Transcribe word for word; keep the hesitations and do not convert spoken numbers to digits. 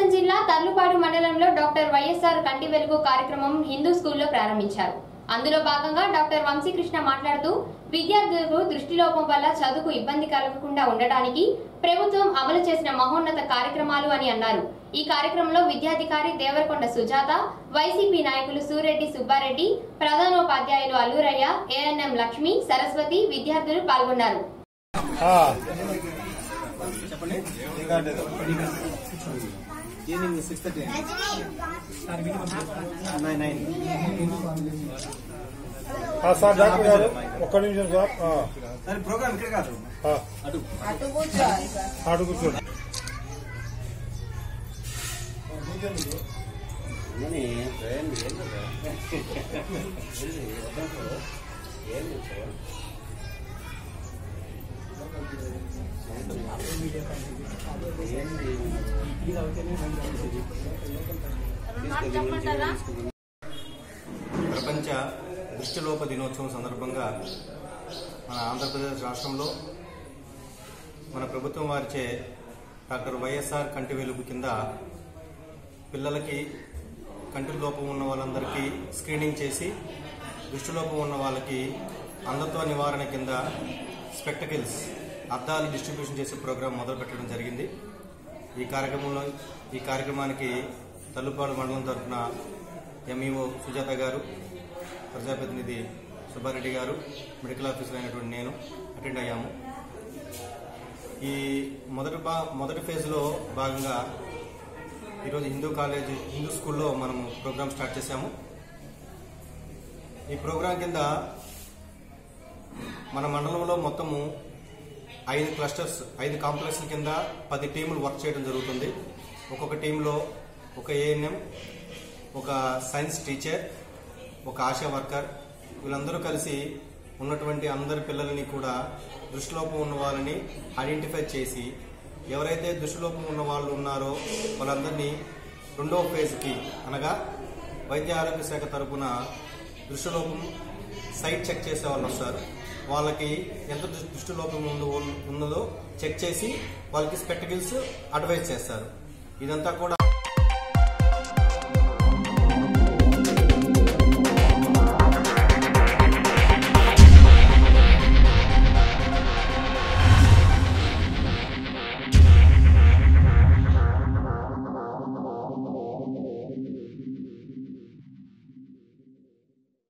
ప్రకాశం జిల్లా తర్లుపాడు మండలంలో doctor YSR కంటి వెలుగు కార్యక్రమం హిందూ స్కూల్లో ప్రారంభించారు. అందులో భాగంగా డాక్టర్ వంశీకృష్ణ మాట్లాడుతూ విద్యార్థులకు దృష్టిలోపం వల్ల చదువుకు ఇబ్బంది కలగకుండా ఉండడానికి ప్రభుత్వం అమలు చేసిన మహోన్నత కార్యక్రమాలు అని అన్నారు. ఈ కార్యక్రమంలో విద్యాధికారి దేవరకొండ సుజాత, వైసీపీ నాయకులు సూరెడ్డి సుబ్బారెడ్డి, ప్రధానోపాధ్యాయులు అల్లూరయ్య, ఏఎన్ఎం లక్ష్మి, సరస్వతి విద్యార్థులు పాల్గొన్నారు. సార్ డాక్టర్ గారు ఒక్క నిమిషం సార్ ప్రోగ్రామ్ ఇక్కడ కాదు అటు కూర్చోండి. ప్రపంచ దృష్టిలోప దినోత్సవం సందర్భంగా మన ఆంధ్రప్రదేశ్ రాష్ట్రంలో మన ప్రభుత్వం వారిచే డాక్టర్ వైఎస్ఆర్ కంటి వెలుగు కింద పిల్లలకి కంటి లోపం ఉన్న వాళ్ళందరికీ స్క్రీనింగ్ చేసి దృష్టిలోపం ఉన్న వాళ్ళకి అంధత్వ నివారణ కింద స్పెక్టకిల్స్ అద్దాలు డిస్ట్రిబ్యూషన్ చేసే ప్రోగ్రాం మొదలు పెట్టడం జరిగింది. ఈ కార్యక్రమంలో ఈ కార్యక్రమానికి తల్లుపాడు మండలం తరఫున ఎంఈఓ సుజాత గారు, ప్రజాప్రతినిధి సుబ్బారెడ్డి గారు, మెడికల్ ఆఫీసర్ అయినటువంటి నేను అటెండ్ అయ్యాము. ఈ మొదటి బా మొదటి ఫేజ్లో భాగంగా ఈరోజు హిందూ కాలేజ్ హిందూ స్కూల్లో మనము ప్రోగ్రాం స్టార్ట్ చేశాము. ఈ ప్రోగ్రాం కింద మన మండలంలో మొత్తము ఐదు క్లస్టర్స్ ఐదు కాంప్లెక్స్ల కింద పది టీములు వర్క్ చేయడం జరుగుతుంది. ఒక్కొక్క టీంలో ఒక ఏఎన్ఎం, ఒక సైన్స్ టీచర్, ఒక ఆశా వర్కర్, వీళ్ళందరూ కలిసి ఉన్నటువంటి అందరి పిల్లల్ని కూడా దృష్టిలోపం ఉన్న వాళ్ళని ఐడెంటిఫై చేసి ఎవరైతే దృష్టిలోపం ఉన్న వాళ్ళు ఉన్నారో వాళ్ళందరినీ రెండో ఫేజ్కి అనగా వైద్య ఆరోగ్య శాఖ తరఫున దృష్టిలోపం సైట్ చెక్ చేసే వాళ్ళు వస్తారు. వాళ్ళకి ఎంత దృష్టిలోపం ఉన్నదో చెక్ చేసి వాళ్ళకి స్పెక్టకిల్స్ అడ్వైజ్ చేస్తారు. ఇదంతా కూడా